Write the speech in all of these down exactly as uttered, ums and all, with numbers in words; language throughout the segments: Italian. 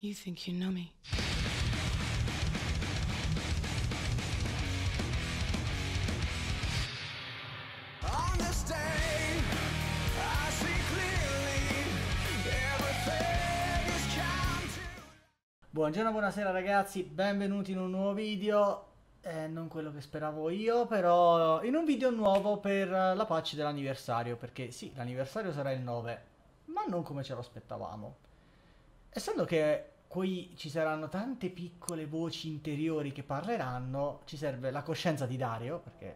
You think you know me. On this day, I see clearly everything is counted. Buongiorno, buonasera ragazzi, benvenuti in un nuovo video, eh, non quello che speravo io, però in un video nuovo per la patch dell'anniversario, perché sì, l'anniversario sarà il nove, ma non come ce lo aspettavamo. Essendo che qui ci saranno tante piccole voci interiori che parleranno, ci serve la coscienza di Dario, perché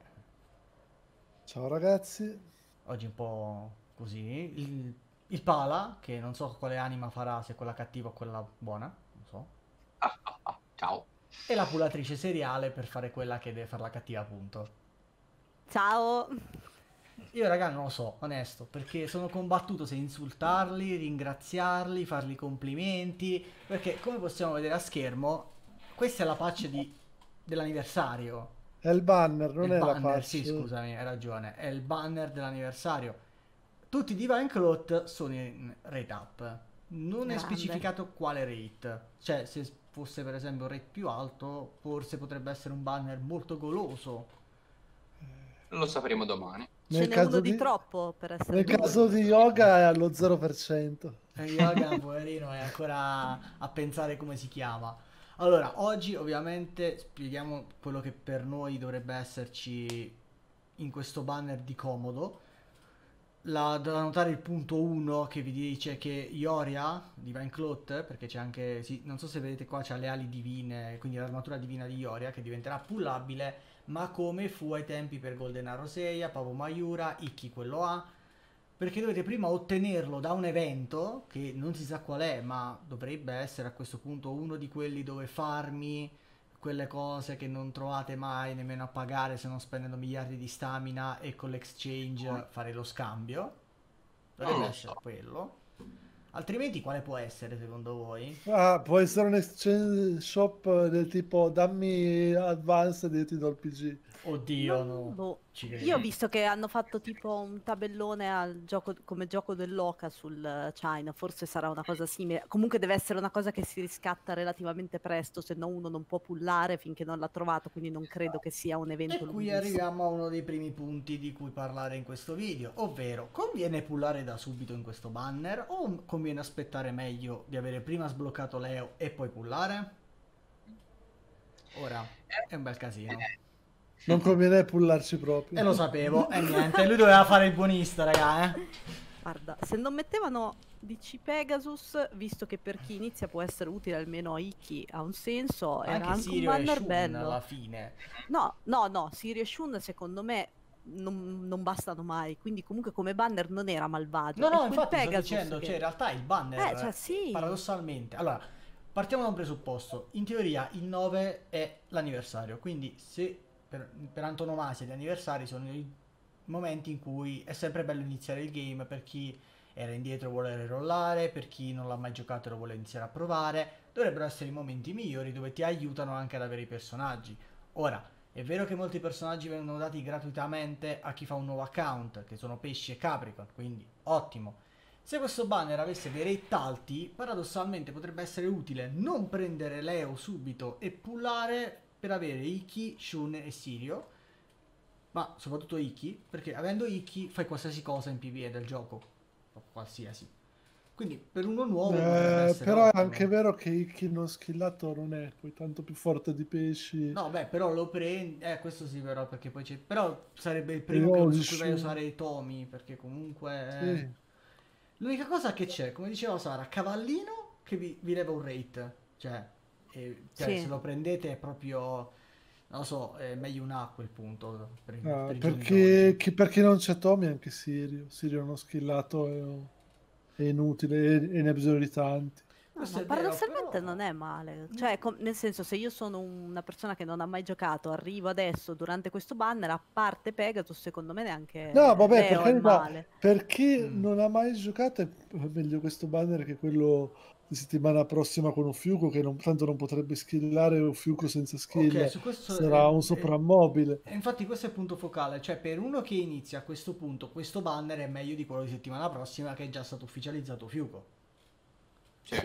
Ciao ragazzi, oggi è un po' così, il, il Pala, che non so quale anima farà, se quella cattiva o quella buona, non so. Ah, ah, ah, ciao. E la pulatrice seriale per fare quella che deve fare la cattiva, appunto. Ciao. Io, raga, non lo so, onesto, perché sono combattuto se insultarli, ringraziarli, fargli complimenti, perché come possiamo vedere a schermo, questa è la patch di- dell'anniversario. è il banner, non Il è la banner, patch. sì, scusami, hai ragione, è il banner dell'anniversario. Tutti i Divine Cloth sono in rate up. Non è Grande. specificato quale rate. Cioè, se fosse per esempio un rate più alto, forse potrebbe essere un banner molto goloso. Lo sapremo domani. Ce Nel n'è caso uno di di- troppo per essere Nel due. caso di yoga è allo zero per cento. E Yoga, poverino, è ancora a pensare come si chiama. Allora, oggi ovviamente spieghiamo quello che per noi dovrebbe esserci in questo banner di comodo. La, da notare il punto uno che vi dice che Ioria, Divine Cloth, perché c'è anche, sì, non so se vedete qua, c'ha le ali divine, quindi l'armatura divina di Ioria che diventerà pullabile, ma come fu ai tempi per Golden Arroseia, Pavo Mayura, Ikki quello ha, perché dovete prima ottenerlo da un evento, che non si sa qual è, ma dovrebbe essere a questo punto uno di quelli dove farmi quelle cose che non trovate mai nemmeno a pagare se non spendendo miliardi di stamina e con l'exchange fare lo scambio. Dovrebbe Non lo essere so. quello. Altrimenti quale può essere secondo voi? Ah, può essere un exchange shop del tipo dammi advanced e io ti do il P G. Oddio, Non- no. boh. Ci credo. Io ho visto che hanno fatto tipo un tabellone al gioco, come gioco dell'Oca sul eh, China, forse sarà una cosa simile. Comunque deve essere una cosa che si riscatta relativamente presto, se no uno non può pullare finché non l'ha trovato, quindi non credo che sia un evento E qui lunghissimo. arriviamo a uno dei primi punti di cui parlare in questo video, ovvero conviene pullare da subito in questo banner o conviene aspettare meglio di avere prima sbloccato Leo e poi pullare? Ora è un bel casino. Non conviene pullarci proprio. E lo sapevo, e niente, lui doveva fare il buonista, raga, eh. Guarda, se non mettevano D C Pegasus, visto che per chi inizia può essere utile almeno a Ikki, ha un senso, era Anche anche Sirio un e banner Shun bello. alla fine. No, no, no, Sirio e Shun secondo me non, non bastano mai, quindi comunque come banner non era malvagio. No, È no, quel infatti sto Pegasus dicendo, che- cioè in realtà il banner, Eh, cioè, sì. paradossalmente, allora, partiamo da un presupposto, in teoria il nove è l'anniversario, quindi se per, per antonomasia gli anniversari sono i momenti in cui è sempre bello iniziare il game per chi era indietro e vuole rerollare, per chi non l'ha mai giocato e lo vuole iniziare a provare, dovrebbero essere i momenti migliori dove ti aiutano anche ad avere i personaggi. Ora, è vero che molti personaggi vengono dati gratuitamente a chi fa un nuovo account, che sono pesci e capricorn, quindi ottimo. Se questo banner avesse dei rate alti, paradossalmente potrebbe essere utile non prendere Leo subito e pullare per avere Ikki, Shun e Sirio, ma soprattutto Ikki, perché avendo Ikki fai qualsiasi cosa in PvE del gioco, o qualsiasi. Quindi per uno nuovo potrebbe Eh, essere però è ottimo. anche vero che Ikki non skillato non è poi tanto più forte di pesci. No, beh, però lo prendi. Eh, questo sì, però, perché poi c'è. Però sarebbe il primo Io che, di su cui vai a Shun. usare i tomi. Perché comunque. Sì. eh, L'unica cosa che c'è, come diceva Sara, cavallino che vi, vi leva un rate. Cioè, eh, cioè, Sì. se lo prendete è proprio. Non lo so, è meglio un A a quel punto. Per, Ah, per i giorni perché, d'oggi. chi- per chi non c'è Tommy anche Sirio. Sirio non skillato è, è inutile e, e ne ha bisogno di tanti. No, Questo ma è vero, paradossalmente però- non è male. Cioè, com- nel senso, se io sono una persona che non ha mai giocato, arrivo adesso durante questo banner, a parte Pegasus, secondo me neanche No, vabbè, per Leo è carità, male. per chi Mm. non ha mai giocato è meglio questo banner che quello di settimana prossima con Ofiuco, che non, tanto non potrebbe skillare Ofiuco senza skill, Ok, su questo sarà eh, un eh, soprammobile. e infatti questo è il punto focale, cioè per uno che inizia a questo punto, questo banner è meglio di quello di settimana prossima che è già stato ufficializzato Fiuco. Sì.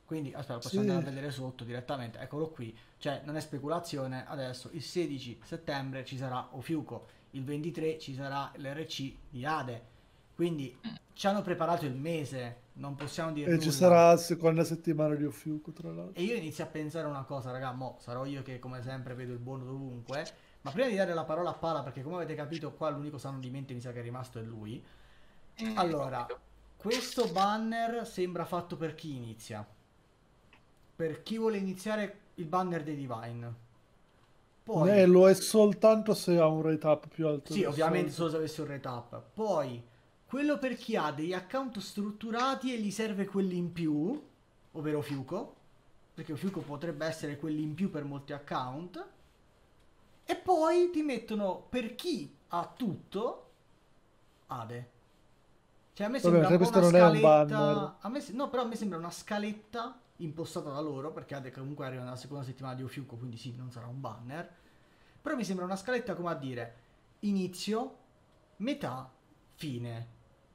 Quindi aspetta, possiamo Sì. andare a vedere sotto direttamente, eccolo qui, cioè non è speculazione, adesso il sedici settembre ci sarà Ofiuco, il ventitré ci sarà l'R C di Ade, quindi ci hanno preparato il mese, non possiamo dire E nulla. ci sarà la seconda settimana di Ofiuco, tra l'altro. E io inizio a pensare una cosa, raga, mo sarò io che come sempre vedo il buono dovunque, ma prima di dare la parola a Pala, perché come avete capito qua l'unico sano di mente mi sa che è rimasto è lui, Mm, allora, capito. questo banner sembra fatto per chi inizia. Per chi vuole iniziare il banner dei Divine. Poi, Eh, lo è soltanto se ha un rate up più alto. sì, del ovviamente solito. solo se avessi un rate up. Poi, quello per chi ha degli account strutturati e gli serve quelli in più, ovvero Fiuco, perché Fiuco potrebbe essere quelli in più per molti account. E poi ti mettono per chi ha tutto, Ade. Cioè a me Vabbè, sembra un po' questo una non è un scaletta. banner. A me se- no, però a me sembra una scaletta impostata da loro, perché Ade comunque arriva nella seconda settimana di Ofiuco, quindi sì, non sarà un banner. Però mi sembra una scaletta come a dire inizio, metà, fine.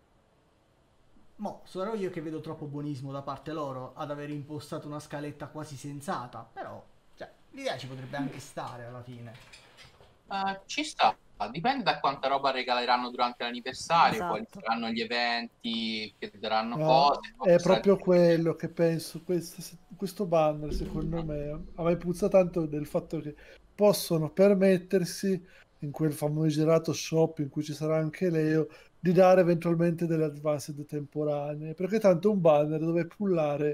Mo, sarò io che vedo troppo buonismo da parte loro ad aver impostato una scaletta quasi sensata, però cioè, l'idea ci potrebbe anche stare alla fine. Eh, ci sta, dipende da quanta roba regaleranno durante l'anniversario, quali Esatto. saranno gli eventi che daranno No, cose. è Sarà proprio difficile. quello che penso. Questo, questo banner, secondo me, a me puzza tanto del fatto che possono permettersi, in quel famigerato shop in cui ci sarà anche Leo, di dare eventualmente delle advanced temporanee. Perché tanto un banner dove pullare.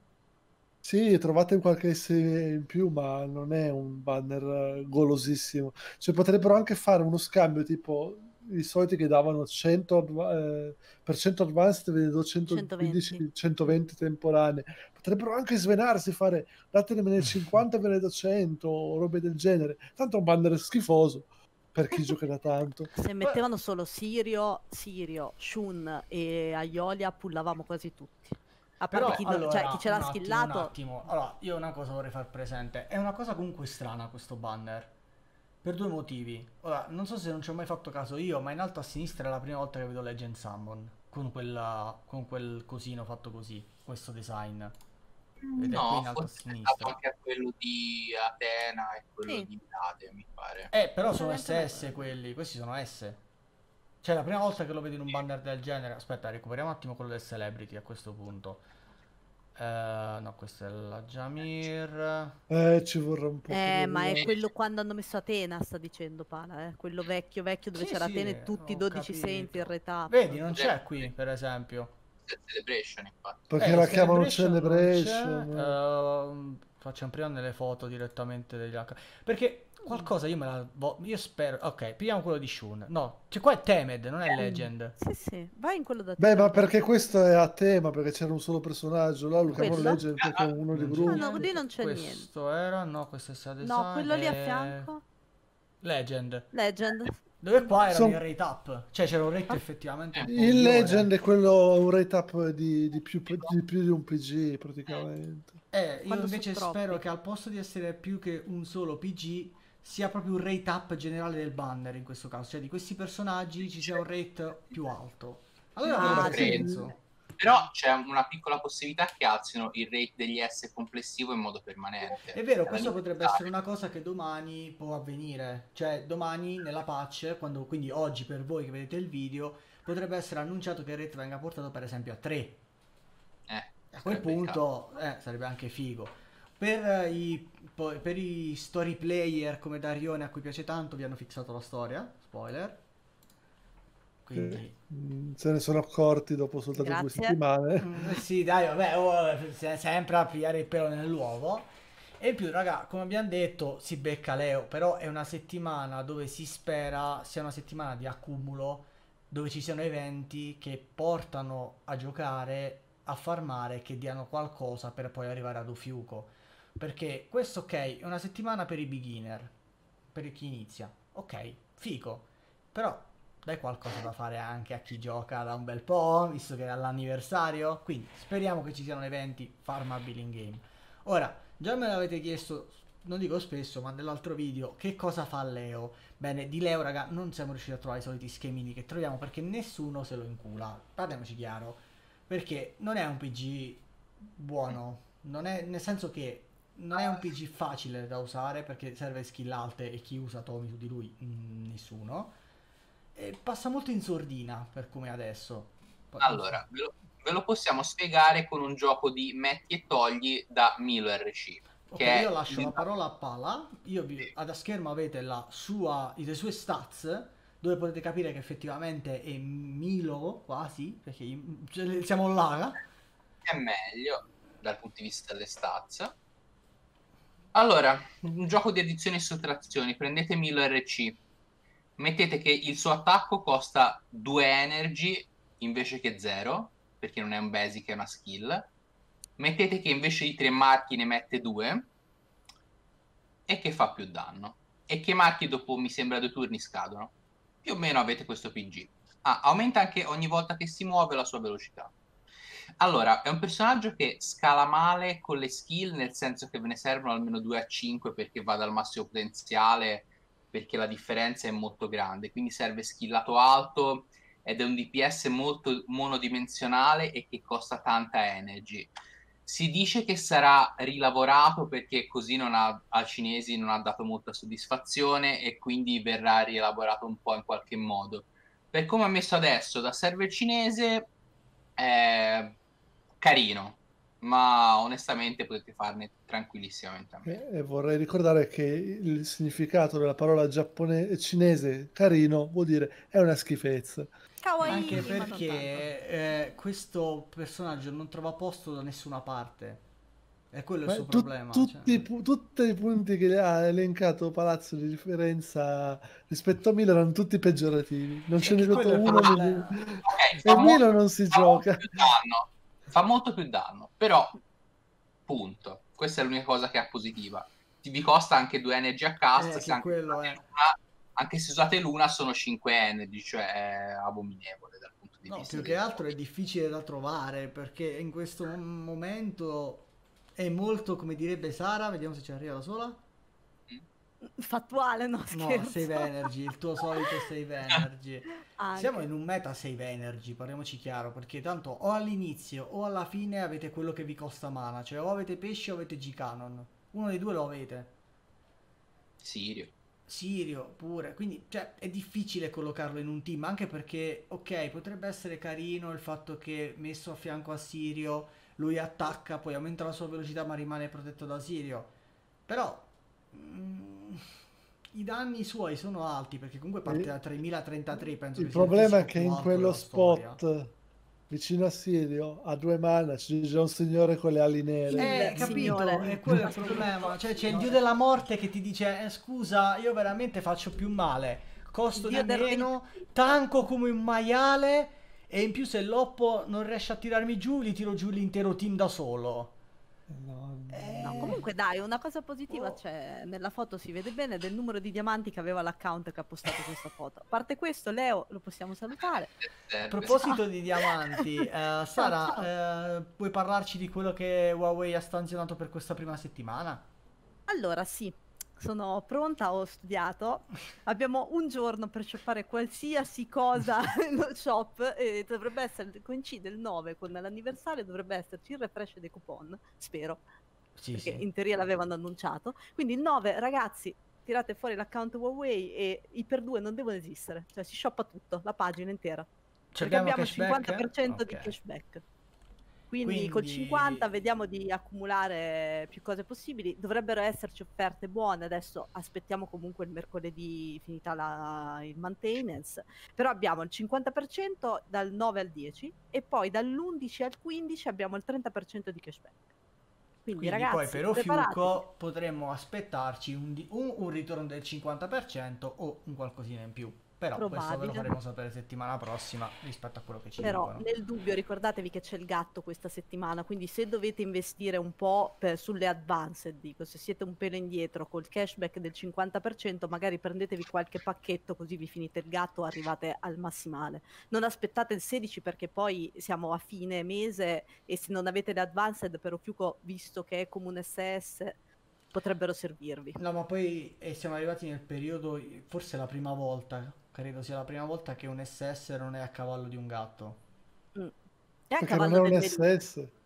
Sì, trovate qualche S in più, ma non è un banner eh, golosissimo. Cioè, potrebbero anche fare uno scambio tipo i soliti che davano cento adva- eh, per cento advanced, ve ne do centoquindici, centoventi. centoventi temporanee. Potrebbero anche svenarsi, fare datemene cinquanta, ve ne do cento, o robe del genere. Tanto è un banner schifoso per chi gioca da tanto. Se mettevano solo Sirio, Sirio, Shun e Aiolia, pullavamo quasi tutti. A parte Però chi, no- allora, cioè, chi ce un l'ha attimo, un skillato. attimo. Allora, io una cosa vorrei far presente. È una cosa comunque strana questo banner. Per due motivi. Ora, non so se non ci ho mai fatto caso io, ma in alto a sinistra è la prima volta che vedo Legend Summon. Con quella, con quel cosino fatto così. Questo design. Vedete qui No, in alto a forse è stato sinistra. anche a quello di Atena e quello Sì. di Milade, mi pare. Eh, però Non sono c'è neanche S S me- quelli. Questi sono S. Cioè, la prima volta che lo vedo in un banner del genere. Aspetta, recuperiamo un attimo quello del Celebrity a questo punto. Eh, no, questo è la Jamir. Eh, ci vorrà un po' per Eh, ma è lavorare. quello quando hanno messo Atena, sta dicendo Pala, eh. Quello vecchio, vecchio dove Sì, c'era sì, Atena e tutti i ho dodici sainti in capito. retap. Vedi, non c'è Potrebbe qui, per esempio. essere Celebration, infatti. Perché Eh, la chiamano Celebration non c'è. Celebration. ehm, facciamo prima nelle foto direttamente degli H. Perché qualcosa io me la. vo- Io spero. Ok, pigliamo quello di Shun. No, cioè qua è Temed, non è Legend. Sì, sì, vai in quello da Beh, Atena. ma perché questo è a tema, perché c'era un solo personaggio, là lo chiamano Quello? Legend perché è uno di Non c'è Ah, gruppo. no, lì niente. non c'è niente. Questo era. No, questo è stato No, design. quello lì a eh, fianco. Legend. Legend. Dove qua erano Son- in rate up. Cioè c'era un Ah. rate effettivamente un po' Il migliore. Legend è quello, un rate up di, di più, di più di un P G praticamente. Eh, io Quando invece sono spero troppi. che al posto di essere più che un solo P G sia proprio un rate up generale del banner in questo caso, cioè di questi personaggi ci sia un rate più alto. Allora Ah, avrebbe sì. senso. Però c'è una piccola possibilità che alzino il rate degli S complessivo in modo permanente. È vero, Per questo potrebbe l'anniversario. essere una cosa che domani può avvenire, cioè domani nella patch, quando, quindi oggi per voi che vedete il video, potrebbe essere annunciato che il rate venga portato per esempio a tre. Eh, A quel sarebbe il caso. punto eh, sarebbe anche figo. Per eh, i, poi- per i story player come Darione a cui piace tanto vi hanno fissato la storia, spoiler. Quindi Mm, se ne sono accorti dopo soltanto due Grazie. settimane. mm, sì, dai, vabbè, oh, se- sempre a pigliare il pelo nell'uovo. E in più, raga, come abbiamo detto, si becca Leo, però è una settimana dove si spera sia una settimana di accumulo, dove ci siano eventi che portano a giocare, a farmare, che diano qualcosa per poi arrivare ad Ofiuco. Perché questo, ok, è una settimana per i beginner, per chi inizia. Ok, figo. Però dai qualcosa da fare anche a chi gioca da un bel po', visto che è all'anniversario. Quindi speriamo che ci siano eventi farmabili in game. Ora, già me l'avete chiesto, non dico spesso, ma nell'altro video, che cosa fa Leo? Bene, di Leo, raga, non siamo riusciti a trovare i soliti schemini che troviamo perché nessuno se lo incula. Parliamoci chiaro. Perché non è un P G buono. Non è, nel senso che non è un P G facile da usare perché serve skill alte e chi usa Tomi su di lui? Mm, nessuno. E passa molto in sordina per come è adesso. Poi, non so. Allora, ve lo, ve lo possiamo spiegare con un gioco di metti e togli da Milo R C. Ok, Che io è lascio la parola a Pala. Io vi, ad a schermo avete la sua, le sue stats, dove potete capire che effettivamente è Milo quasi, perché i- cioè, siamo là. è meglio dal punto di vista delle stats. Allora, un gioco di addizioni e sottrazioni. Prendete Milo R C. Mettete che il suo attacco costa due energy invece che zero, perché non è un basic, è una skill. Mettete che invece di tre marchi ne mette due e che fa più danno. E che marchi dopo, mi sembra, due turni scadono. Più o meno avete questo P G. Ah, aumenta anche ogni volta che si muove la sua velocità. Allora, è un personaggio che scala male con le skill, nel senso che ve ne servono almeno due a cinque perché va dal massimo potenziale, perché la differenza è molto grande. Quindi serve skillato alto ed è un D P S molto monodimensionale e che costa tanta energy. Si dice che sarà rilavorato perché così non ha, ai cinesi non ha dato molta soddisfazione e quindi verrà rielaborato un po' in qualche modo. Per come è messo adesso da server cinese è carino, ma onestamente potete farne tranquillissimamente a meno. E, e vorrei ricordare che il significato della parola giapponese cinese carino vuol dire è una schifezza. Kawaii, Anche ma non tanto. perché eh, questo personaggio non trova posto da nessuna parte. E quello è il Ma suo tu- problema. tutti, Cioè. i pu- tutti i punti che ha elencato Palazzo di differenza rispetto a Milan erano tutti peggiorativi. Non ce E n'è che quello stato è il uno. problema. Ok, E fa molto, Milan non si fa molto gioca. più danno, fa molto più danno, però punto. Questa è l'unica cosa che è positiva. Ti vi costa anche due energy a cast, Eh, se che anche, quello usate è. l'una, anche se usate l'una sono cinque energy, cioè è abominevole dal punto di No, vista più dei che altro è giochi. difficile da trovare perché in questo momento è molto, come direbbe Sara, vediamo se ci arriva da sola. Fattuale, no No, scherzo. save energy, il tuo solito save energy. Siamo Anche. in un meta save energy, parliamoci chiaro, perché tanto o all'inizio o alla fine avete quello che vi costa mana, cioè o avete pesce o avete G-Canon. Uno dei due lo avete. Sirio. Sirio pure, quindi cioè, è difficile collocarlo in un team, anche perché, ok, potrebbe essere carino il fatto che messo a fianco a Sirio lui attacca, poi aumenta la sua velocità ma rimane protetto da Sirio, però mm, i danni suoi sono alti perché comunque parte da tremilatrentatré, penso Il che sia il problema è fisico che più in alto quello della storia. spot vicino a Sirio a due mana c'è già un signore con le ali nere. Eh, Il capito, signore, è quello il assoluto, problema. Cioè, c'è il dio signore. della morte che ti dice: eh, scusa, io veramente faccio più male. Costo Il dio di del meno, rage. tanco come un maiale. E in più, se l'oppo non riesce a tirarmi giù, gli tiro giù l'intero team da solo. No, No, Eh, comunque dai, una cosa positiva oh. c'è, nella foto si vede bene del numero di diamanti che aveva l'account che ha postato questa foto. A parte questo, Leo lo possiamo salutare. A Serve. proposito di diamanti, eh, Ciao, Sara, eh, puoi parlarci di quello che Huawei ha stanzionato per questa prima settimana? Allora, sì, sono pronta, ho studiato. Abbiamo un giorno per shoppare qualsiasi cosa nello shop e dovrebbe essere, coincide il nove con l'anniversario, dovrebbe esserci il refresh dei coupon, spero, Sì, perché sì. in teoria l'avevano annunciato. Quindi il nove, ragazzi, tirate fuori l'account Huawei e i per due non devono esistere, cioè si shoppa tutto, la pagina intera. Ci Perché abbiamo abbiamo il cashback? cinquanta per cento di Ok. cashback. Quindi col Quindi, cinquanta vediamo di accumulare più cose possibili. Dovrebbero esserci offerte buone. Adesso aspettiamo comunque il mercoledì finita la, il maintenance. Però abbiamo il cinquanta per cento dal nove al dieci e poi dall'undici al quindici abbiamo il trenta per cento di cashback. Quindi, quindi poi ragazzi, per preparatevi. Ofiuco potremmo aspettarci un, di- un, un ritorno del cinquanta per cento o un qualcosina in più. Però questo ve lo Probabile. faremo sapere settimana prossima rispetto a quello che ci Però dicono. nel dubbio ricordatevi che c'è il gatto questa settimana, quindi se dovete investire un po' per- sulle advanced, dico, se siete un pelo indietro col cashback del cinquanta per cento, magari prendetevi qualche pacchetto così vi finite il gatto, arrivate al massimale. Non aspettate il sedici perché poi siamo a fine mese e se non avete le advanced per Ofiuco, visto che è come un S S, potrebbero servirvi. No, ma poi eh, siamo arrivati nel periodo, forse è la prima volta, credo sia la prima volta che un S S non è a cavallo di un gatto. Mm. E a perché non cavallo è del un veleno. S S.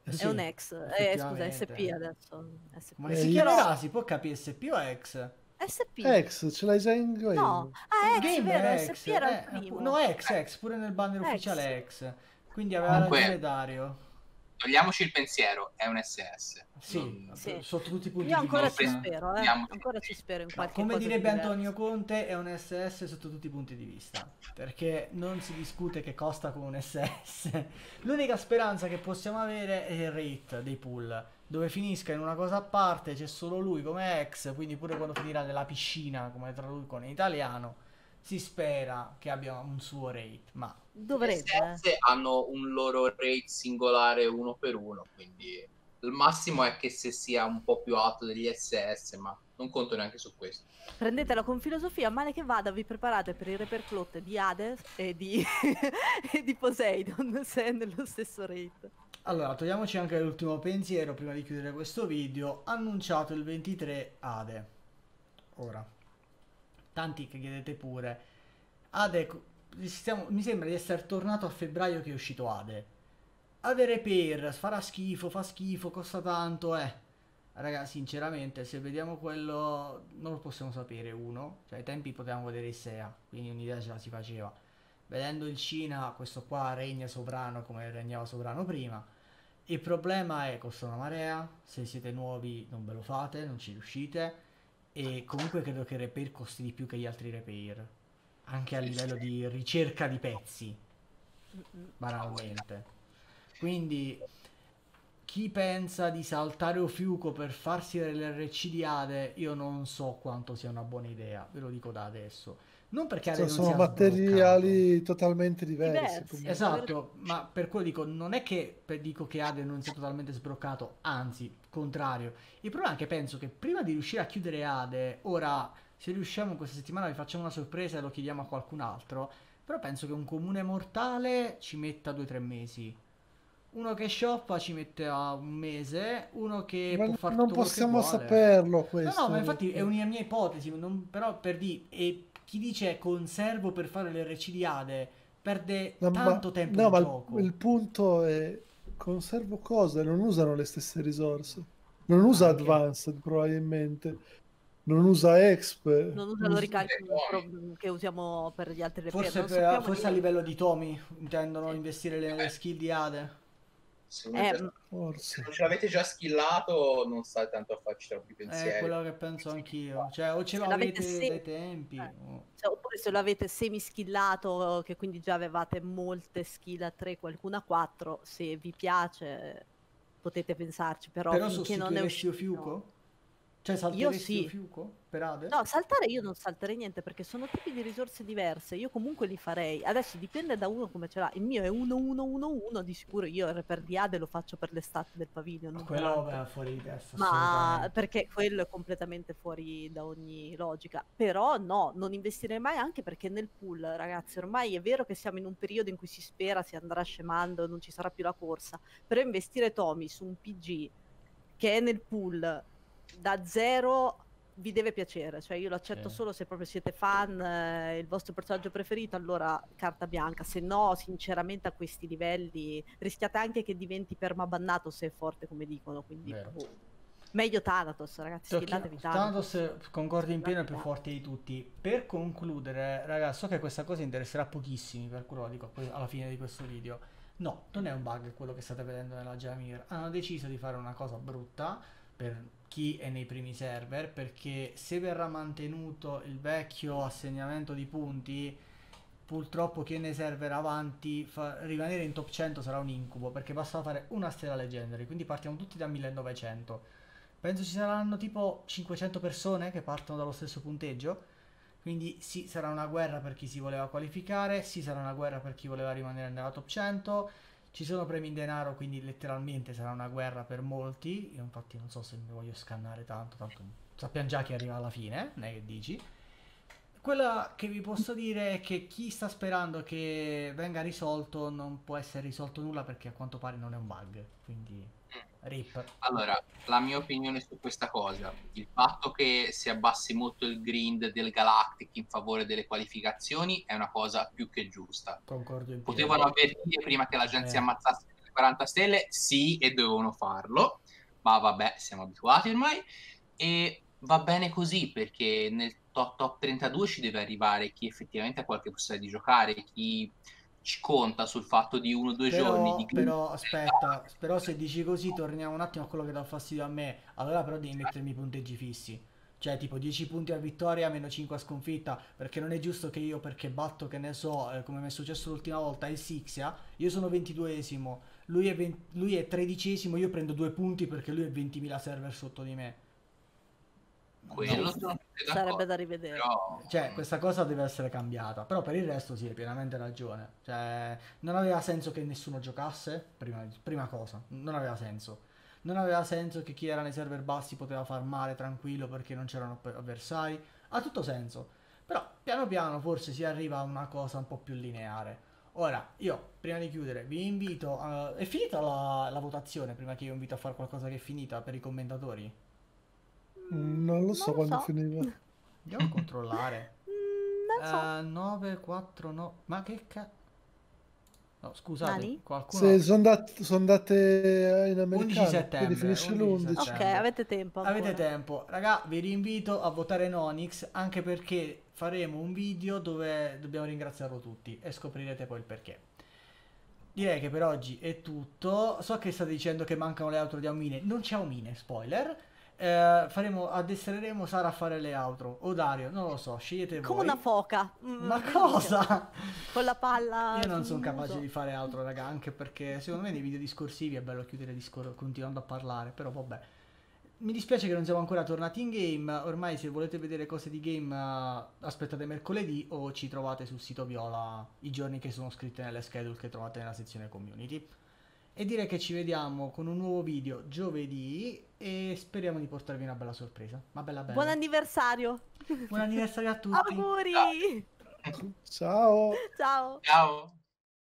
Sì, È un ex, eh, scusa, S P effettivamente. adesso. S P. Ma che si Eh, chiamerà? Si può capire S P o X? S P. Ex, ce l'hai già in No, game. ah, ex, Game vero, è S P X, era il eh, appu- primo. no X, X, pure nel banner X. ufficiale X. Quindi aveva Comunque- ragione Dario. Togliamoci il pensiero, è un S S. Sì, Non- Sì. sotto tutti i punti Io di ancora vista. ci spero, eh. Andiamoci. Ancora ci spero in No, qualche come cosa di direbbe diverso. Antonio Conte, è un S S sotto tutti i punti di vista, perché non si discute che costa come un S S. L'unica speranza che possiamo avere è il rate dei pool, dove finisca in una cosa a parte, c'è solo lui come ex, quindi pure quando finirà nella piscina, come traducono in italiano, si spera che abbia un suo rate, ma Dovrebbe. Le S S hanno un loro rate singolare uno per uno, quindi il massimo è che se sia un po' più alto degli S S, ma non conto neanche su questo. Prendetela con filosofia, male che vada, vi preparate per il reperclot di Hades e di, e di Poseidon, se è nello stesso rate. allora, togliamoci anche l'ultimo pensiero prima di chiudere questo video. Annunciato il ventitré Ade. Ora, tanti che chiedete pure. Ade, co- stiamo- mi sembra di essere tornato a febbraio che è uscito Ade. Ade Repair, farà schifo, fa schifo, costa tanto, eh. Raga, sinceramente, se vediamo quello, non lo possiamo sapere, uno. Cioè, ai tempi potevamo vedere il S E A, quindi un'idea ce la si faceva. Vedendo il Cina, questo qua regna sovrano come regnava sovrano prima. Il problema è costa una marea, se siete nuovi non ve lo fate, non ci riuscite, e comunque credo che il repair costi di più che gli altri repair, anche a livello di ricerca di pezzi, Mm-mm. banalmente. Quindi chi pensa di saltare Ofiuco per farsi dell'R C di Ade, io non so quanto sia una buona idea, ve lo dico da adesso. Non perché Ade non Sono sia materiali totalmente diversi. Diversi. comunque. Esatto, ma per quello dico, non è che per- dico che Ade non sia totalmente sbroccato, anzi, contrario. Il problema è che penso che prima di riuscire a chiudere Ade, ora, se riusciamo questa settimana vi facciamo una sorpresa e lo chiediamo a qualcun altro, però penso che un comune mortale ci metta due o tre mesi. Uno che shoppa ci mette a un mese, uno che Ma può fare non tutto quello che possiamo vuole. saperlo No, questo. no, ma infatti è una mia ipotesi, non- però per di e chi dice conservo per fare l'R C di Ade perde No, ma- tanto tempo no, di ma il- gioco. il punto è conservo cose, non usano le stesse risorse. Non usa Anche. Advanced probabilmente, non usa Exp. Non usano us- ricalcoli Eh, pro- che usiamo per gli altri repair. Forse, Non per- sappiamo forse di- a livello di Tomi intendono Sì. investire le, le skill di Ade. Se non, Eh, già- m- se Forse. non ce l'avete già skillato, non state tanto a farci troppi È pensieri. quello che penso anch'io. Cioè, o ce Se lo l'avete avete se- dai tempi. eh. o- cioè, oppure se lo avete semi-skillato, che quindi già avevate molte skill a tre, qualcuna a quattro, se vi piace potete pensarci, però, Però finché non è sostituiresti uscito... Ofiuco? Cioè, salteresti sì. Ofiuco per Ade? No, saltare io non salterei niente perché sono tipi di risorse diverse, io comunque li farei. Adesso dipende da uno come ce l'ha. Il mio è uno uno uno uno, di sicuro io il reper di Ade lo faccio per le stat del pavilion. non per Quello altro. vabbè, fuori di testa, Ma assolutamente. perché quello è completamente fuori da ogni logica. Però no, non investirei mai, anche perché nel pool, ragazzi, ormai è vero che siamo in un periodo in cui si spera si andrà scemando, non ci sarà più la corsa, però investire Tomi su un P G che è nel pool da zero vi deve piacere, cioè io lo accetto Sì. solo se proprio siete fan, eh, il vostro personaggio preferito, allora carta bianca, se no sinceramente a questi livelli rischiate anche che diventi permabannato se è forte come dicono, quindi Vero. boh. Meglio Thanatos, ragazzi, Tocchi- skillatevi Thanatos. Thanatos concordo in pieno, è il più forte di tutti. Per concludere, ragazzi, so che questa cosa interesserà pochissimi, per quello lo dico poi alla fine di questo video. No, non è un bug quello che state vedendo nella Jamir. Hanno deciso di fare una cosa brutta per chi è nei primi server, perché se verrà mantenuto il vecchio assegnamento di punti, purtroppo chi è nei server avanti, fa- rimanere in top cento sarà un incubo, perché basta fare una stella leggendary, quindi partiamo tutti da millenovecento. Penso ci saranno tipo cinquecento persone che partono dallo stesso punteggio. Quindi sì, sarà una guerra per chi si voleva qualificare, sì, sarà una guerra per chi voleva rimanere nella top cento. Ci sono premi in denaro, quindi letteralmente sarà una guerra per molti. Io infatti non so se mi voglio scannare tanto, tanto sappiamo già che arriva alla fine, non è che dici. Quella che vi posso dire è che chi sta sperando che venga risolto non può essere risolto nulla, perché a quanto pare non è un bug, quindi rip. Allora, la mia opinione su questa cosa, il fatto che si abbassi molto il grind del Galactic in favore delle qualificazioni è una cosa più che giusta. Concordo in pieno. Potevano avvertire prima che la gente si Eh. ammazzasse nelle quaranta stelle, sì, e dovevano farlo, ma vabbè, siamo abituati ormai, e va bene così, perché nel top, top trentadue ci deve arrivare chi effettivamente ha qualche possibilità di giocare, chi ci conta sul fatto di uno o due giorni di Però, però aspetta, però se dici così torniamo un attimo a quello che dà fastidio a me, allora però devi mettermi i punteggi fissi. Cioè tipo dieci punti a vittoria, meno cinque a sconfitta, perché non è giusto che io, perché batto, che ne so, eh, come mi è successo l'ultima volta, il Sixia, io sono ventiduesimo, lui è, venti lui è tredicesimo, io prendo due punti perché lui è ventimila server sotto di me. quello No. sono tutti Sarebbe d'accordo, da rivedere. però Cioè, questa cosa deve essere cambiata. Però per il resto sì, hai pienamente ragione. Cioè, non aveva senso che nessuno giocasse. Prima, prima cosa, non aveva senso. Non aveva senso che chi era nei server bassi poteva far male tranquillo perché non c'erano p- avversari. Ha tutto senso. Però piano piano forse si arriva a una cosa un po' più lineare. Ora, io prima di chiudere vi invito a... È finita la, la votazione prima che io invito a fare qualcosa che è finita per i commentatori? Mm, Non lo so Non lo quando so. finiva. Andiamo a controllare. Mm, non so. Eh, nove, quattro, no. Ma che cazzo? No, scusate, Nani? qualcuno... Se sono andate, son andate in undici americano, quindi settembre, finisce undici l'undici. Ok, settembre. avete tempo ancora. Avete tempo. Raga, vi rinvito a votare Nonix, anche perché faremo un video dove dobbiamo ringraziarlo tutti e scoprirete poi il perché. Direi che per oggi è tutto. So che state dicendo che mancano le outro di Aumine. Non c'è Aumine, spoiler. Eh, faremo, addestreremo Sara a fare le outro. O Dario, non lo so, scegliete voi. Come una foca. Mm, Ma cosa? Con la palla. Io non sul sono capace muso. di fare altro, raga, anche perché secondo me nei video discorsivi è bello chiudere discor- continuando a parlare, però vabbè. Mi dispiace che non siamo ancora tornati in game, ormai se volete vedere cose di game eh, aspettate mercoledì o ci trovate sul sito Viola i giorni che sono scritte nelle schedule che trovate nella sezione community. E direi che ci vediamo con un nuovo video giovedì e speriamo di portarvi una bella sorpresa. Ma bella bella. Buon anniversario. Buon anniversario a tutti. Auguri. Ciao! Ciao. ciao.